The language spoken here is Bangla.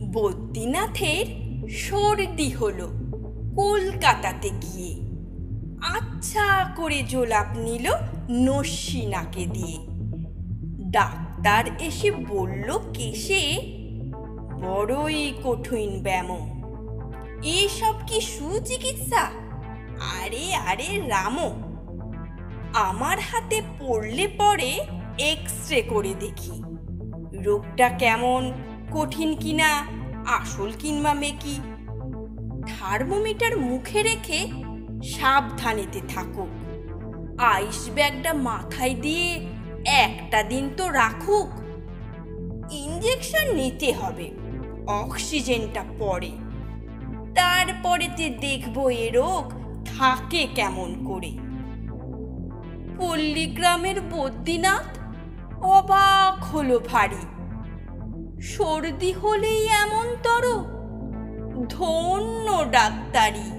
বদ্রীনাথের সর্দি হলো কলকাতাতে গিয়ে। আচ্ছা করে জোলাপ নিল নস্যি নাকে দিয়ে। ডাক্তার এসে বলল কেশে, বড়ই কঠিন ব্যামো, এসব কি সুচিকিৎসা? আরে আরে রামো, আমার হাতে পড়লে পরে এক্সরে করে দেখি রোগটা কেমন, কঠিন কিনা, আসল কিংবা মেকি। থার্মোমিটার মুখে রেখে সাবধানেতে থাকুক, আইস ব্যাগটা মাথায় দিয়ে একটা দিন তো রাখুক। ইঞ্জেকশন নিতে হবে, অক্সিজেনটা পরে, তারপরেতে দেখবো এ রোগ থাকে কেমন করে। পল্লীগ্রামের বদ্রীনাথ অবাক হলো ভারী, সর্দি হলেই এমন তর, ধন্য ডাক্তারি।